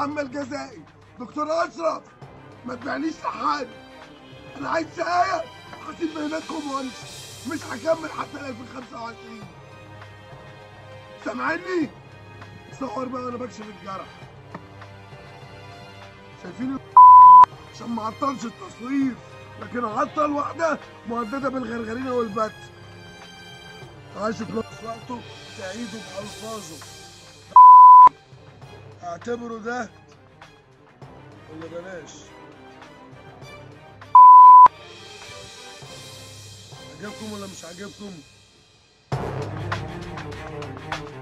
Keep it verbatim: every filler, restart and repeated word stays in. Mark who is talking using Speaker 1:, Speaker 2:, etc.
Speaker 1: عم الجزائي دكتور اشرف، ما تبيعنيش لحد. انا عايز شقايه هسيب بيناتكم وامشي، مش هكمل حتى ال ألفين وخمسة وعشرين. سامعني؟ صور بقى وانا بكشف الجرح. شايفين عشان ما اعطلش التصوير، لكن اعطل واحده مهدده بالغرغرينه والبت. عايش في نفس وقته سعيد بألفاظه. اعتبروا ده ولا بلاش؟ عجبكم ولا مش عجبكم؟